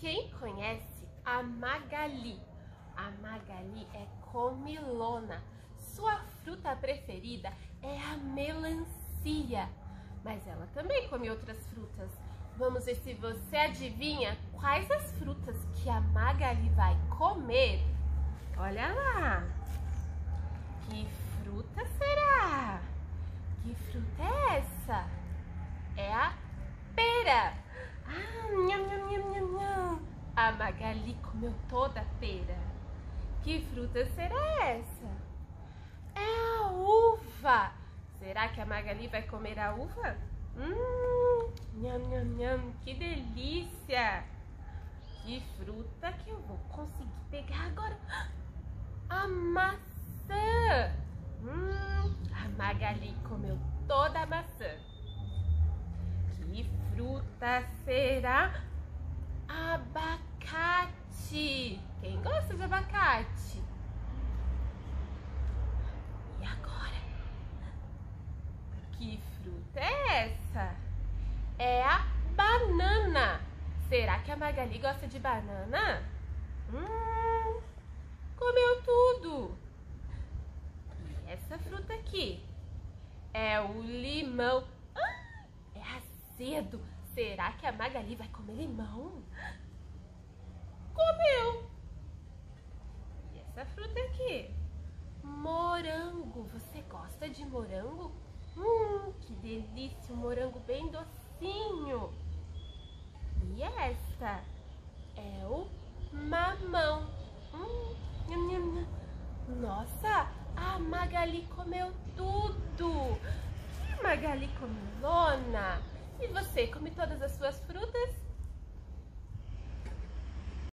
Quem conhece a Magali? A Magali é comilona. Sua fruta preferida é a melancia, mas ela também come outras frutas. Vamos ver se você adivinha quais as frutas que a Magali vai comer. Olha lá! Que fruta será? Que fruta é essa? É a pera. Nham, nham, nham, nham, nham. A Magali comeu toda a pera. Que fruta será essa? É a uva. Será que a Magali vai comer a uva? Nham, nham, nham. Que delícia. Que fruta que eu vou conseguir pegar agora? A maçã. A Magali comeu toda a maçã. Que fruta será? Abacate. Quem gosta de abacate? E agora? Que fruta é essa? É a banana. Será que a Magali gosta de banana? Comeu tudo. E essa fruta aqui? É o limão. É azedo. Será que a Magali vai comer limão? Comeu. E essa fruta aqui? Morango. Você gosta de morango? Que delícia, um morango bem docinho. E essa? É o mamão. Nossa, a Magali comeu tudo. Que Magali comilona. E você, come todas as suas frutas?